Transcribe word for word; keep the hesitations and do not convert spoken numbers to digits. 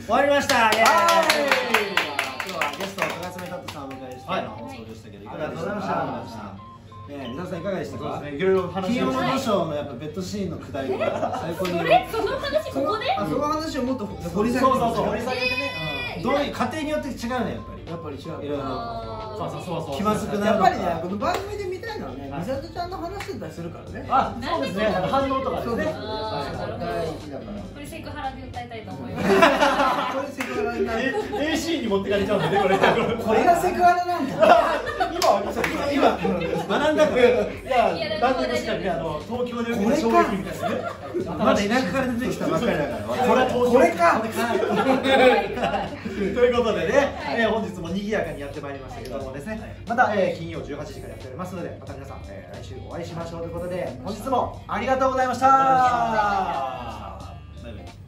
終わりました。イエーイ。今日はゲスト高爪タットさんをお迎えしての放送でしたけど、いかがでしたか。ね、皆さんいかがでしたか。いろいろ話しました。金曜ロードショーのやっぱベッドシーンのくだりが最高に。それその話ここで？あ、その話をもっと掘り下げて。そうそうそう掘り下げてね。どういう家庭によって違うねやっぱり。やっぱり違う。いろいろ。そうそうそうそう。気まずくなる。やっぱりねこの番組で見たいのはね、みさとちゃんの話してたりするからね。あ、そうですね。反応とかですね。大事だから。これセクハラで訴えたいと思います。これセクハラになる。エーシー に持ってかれちゃうんでねこれ。これがセクハラなんだ。今今学んだから。いやなんで確かにあの東京で受けた衝撃みたいなね。まだ田舎から出てきたばっかりだから。これこれか。ということでね、本日も賑やかにやってまいりましたけどもですね、また金曜じゅうはちじからやっておりますので、また皆さん来週お会いしましょうということで、本日もありがとうございました。バイバイ。